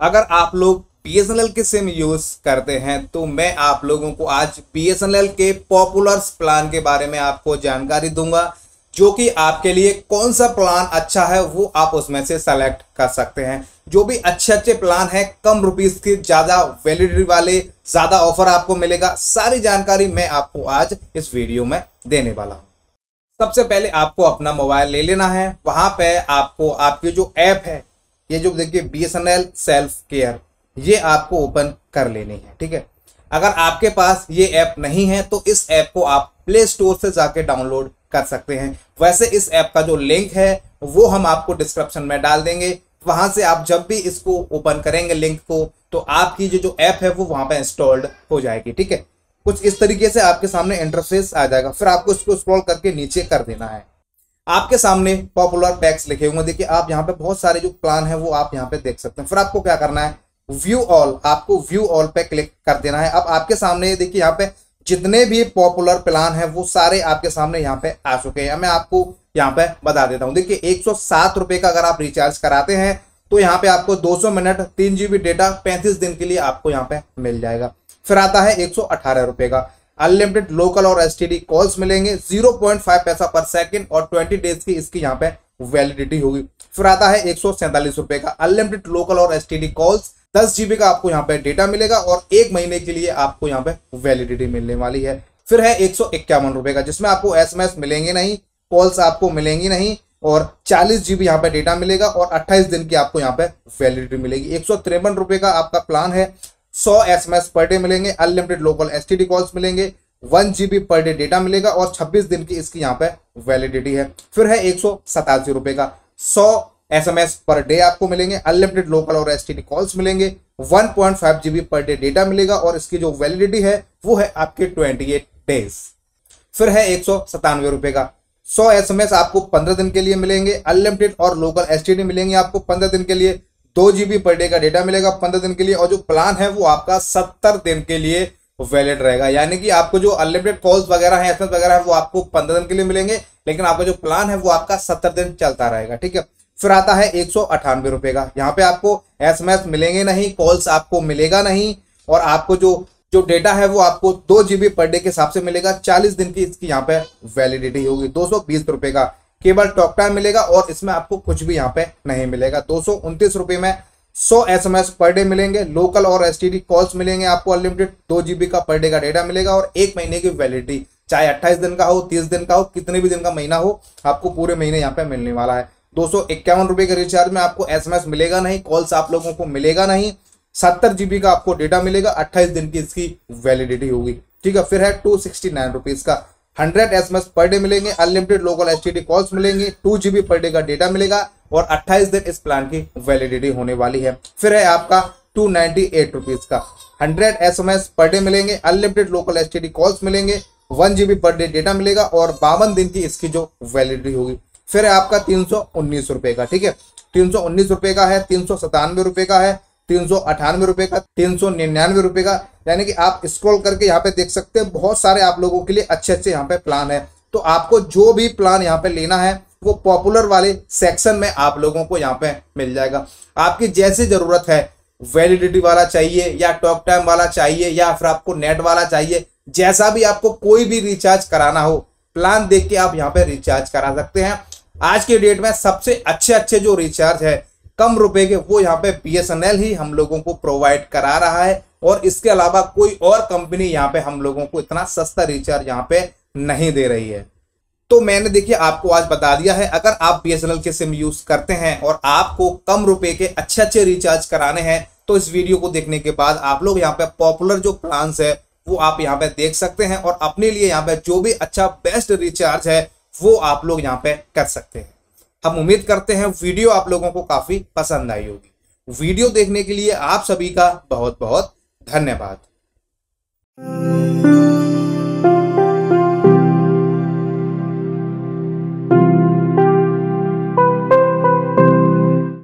अगर आप लोग बीएसएनएल के सिम यूज करते हैं तो मैं आप लोगों को आज बीएसएनएल के पॉपुलर प्लान के बारे में आपको जानकारी दूंगा, जो कि आपके लिए कौन सा प्लान अच्छा है वो आप उसमें से सेलेक्ट कर सकते हैं। जो भी अच्छे अच्छे प्लान है, कम रुपीस की ज्यादा वैलिडिटी वाले, ज्यादा ऑफर आपको मिलेगा, सारी जानकारी मैं आपको आज इस वीडियो में देने वाला हूं। सबसे पहले आपको अपना मोबाइल ले लेना है, वहां पे आपको आपकी जो ऐप है, ये जो देखिए बीएसएनएल सेल्फ केयर, ये आपको ओपन कर लेनी है। ठीक है, अगर आपके पास ये ऐप नहीं है तो इस ऐप को आप प्ले स्टोर से जाके डाउनलोड कर सकते हैं। वैसे इस ऐप का जो लिंक है वो हम आपको डिस्क्रिप्शन में डाल देंगे, वहां से आप जब भी इसको ओपन करेंगे लिंक को, तो आपकी जो ऐप है वो वहां पे इंस्टॉल्ड हो जाएगी। ठीक है, कुछ इस तरीके से आपके सामने इंटरफेस आ जाएगा। फिर आपको इसको स्क्रॉल करके नीचे कर देना है। आपके सामने पॉपुलर पैक्स लिखे होंगे, देखिए आप यहाँ पे बहुत सारे जो प्लान है वो आप यहाँ पे देख सकते हैं। फिर आपको क्या करना है, व्यू ऑल, आपको व्यू ऑल पे क्लिक कर देना है। अब आपके सामने देखिए यहाँ पे जितने भी पॉपुलर प्लान है वो सारे आपके सामने यहाँ पे आ चुके हैं। मैं आपको यहाँ पे बता देता हूँ। देखिए 107 रुपए का अगर आप रिचार्ज कराते हैं तो यहाँ पे आपको 200 मिनट 3 GB डेटा 35 दिन के लिए आपको यहाँ पे मिल जाएगा। फिर आता है 118 रुपए का, अनलिमिटेड लोकल और एसटीडी कॉल्स मिलेंगे, 0.5 पैसा पर सेकंड और 20 डेज की इसकी यहाँ पे वैलिडिटी होगी। फिर आता है 147 रुपए का, अनलिमिटेड लोकल और एसटीडी कॉल्स, 10 GB का आपको यहाँ पे डेटा मिलेगा और 1 महीने के लिए आपको यहाँ पे वैलिडिटी मिलने वाली है। फिर है 151 रुपए का, जिसमें आपको एसएमएस मिलेंगे नहीं, कॉल्स आपको मिलेंगी नहीं और 40 GB यहाँ पे डेटा मिलेगा और 28 दिन की आपको यहाँ पे वैलिडिटी मिलेगी। 153 रुपए का आपका प्लान है, 100 एसएमएस पर डे मिलेंगे, अनलिमिटेड लोकल एसटीडी कॉल्स मिलेंगे, 1 GB पर डे डेटा मिलेगा और 26 दिन की इसकी यहाँ पे वैलिडिटी है। फिर है 187 रुपए का, 100 एसएमएस पर डे आपको मिलेंगे, अनलिमिटेड लोकल और एसटीडी कॉल्स मिलेंगे, 1.5 GB पर डे डेटा मिलेगा और इसकी जो वैलिडिटी है वो है आपके 28 डेज। फिर है 197 रुपए का, 100 एसएमएस आपको 15 दिन के लिए मिलेंगे, अनलिमिटेड और लोकल एसटीडी मिलेंगे आपको 15 दिन के लिए, 2 GB पर डे का डेटा मिलेगा 15 दिन के लिए और जो प्लान है वो आपका 70 दिन के लिए वैलिड रहेगा। यानी कि आपको जो अनलिमिटेड कॉल्स वगैरह है, एसएमएस वगैरह है वो आपको 15 दिन के लिए मिलेंगे, लेकिन आपका जो प्लान है वो आपका 70 दिन चलता रहेगा। ठीक है, फिर आता है 198 रुपए का, यहाँ पे आपको एसएमएस मिलेंगे नहीं, कॉल्स आपको मिलेगा नहीं और आपको जो डेटा है वो आपको 2 GB पर डे के हिसाब से मिलेगा, 40 दिन की इसकी यहाँ पे वैलिडिटी होगी। 220 रुपए का केवल टॉक टाइम मिलेगा और इसमें आपको कुछ भी यहाँ पे नहीं मिलेगा। 229 रुपए में 100 एसएमएस पर डे मिलेंगे, लोकल और एसटीडी कॉल्स मिलेंगे आपको, अनलिमिटेड 2 GB का पर डे का डेटा मिलेगा और 1 महीने की वैलिडिटी, चाहे 28 दिन का हो, 30 दिन का हो, कितने भी दिन का महीना हो, आपको पूरे महीने यहाँ पे मिलने वाला है। 251 रुपए के रिचार्ज में आपको एसएमएस मिलेगा नहीं, कॉल्स आप लोगों को मिलेगा नहीं, 70 GB का आपको डेटा मिलेगा, 28 दिन की इसकी वैलिडिटी होगी। ठीक है, फिर है 269 रुपीज का, 100 एसएमएस पर डे मिलेंगे, अनलिमिटेड लोकल एसटीडी कॉल्स मिलेंगे, 2 GB पर डे का डेटा मिलेगा और 28 दिन इस प्लान की वैलिडिटी होने वाली है। फिर है आपका 298 रुपीज का, 100 एसएमएस पर डे मिलेंगे, अनलिमिटेड लोकल एसटीडी कॉल्स मिलेंगे, 1 GB पर डे डेटा मिलेगा और 52 दिन की इसकी जो वैलिडिटी होगी। फिर है आपका 319 रुपए का, ठीक है, 319 रुपए का है, 397 रुपए का है, 398 रुपए का, 399 रुपए का। यानी कि आप स्क्रॉल करके यहाँ पे देख सकते हैं, बहुत सारे आप लोगों के लिए अच्छे अच्छे यहाँ पे प्लान है। तो आपको जो भी प्लान यहाँ पे लेना है वो पॉपुलर वाले सेक्शन में आप लोगों को यहाँ पे मिल जाएगा। आपकी जैसी जरूरत है, वैलिडिटी वाला चाहिए या टॉक टाइम वाला चाहिए या फिर आपको नेट वाला चाहिए, जैसा भी आपको कोई भी रिचार्ज कराना हो, प्लान देख के आप यहाँ पे रिचार्ज करा सकते हैं। आज के डेट में सबसे अच्छे जो रिचार्ज है कम रुपए के, वो यहाँ पे बीएसएनएल ही हम लोगों को प्रोवाइड करा रहा है और इसके अलावा कोई और कंपनी यहाँ पे हम लोगों को इतना सस्ता रिचार्ज यहाँ पे नहीं दे रही है। तो मैंने देखिए आपको आज बता दिया है, अगर आप बीएसएनएल के सिम यूज करते हैं और आपको कम रुपए के अच्छे रिचार्ज कराने हैं तो इस वीडियो को देखने के बाद आप लोग यहाँ पे पॉपुलर जो प्लान्स है वो आप यहाँ पे देख सकते हैं और अपने लिए यहाँ पे जो भी अच्छा बेस्ट रिचार्ज है वो आप लोग यहाँ पे कर सकते हैं। हम उम्मीद करते हैं वीडियो आप लोगों को काफी पसंद आई होगी। वीडियो देखने के लिए आप सभी का बहुत बहुत धन्यवाद।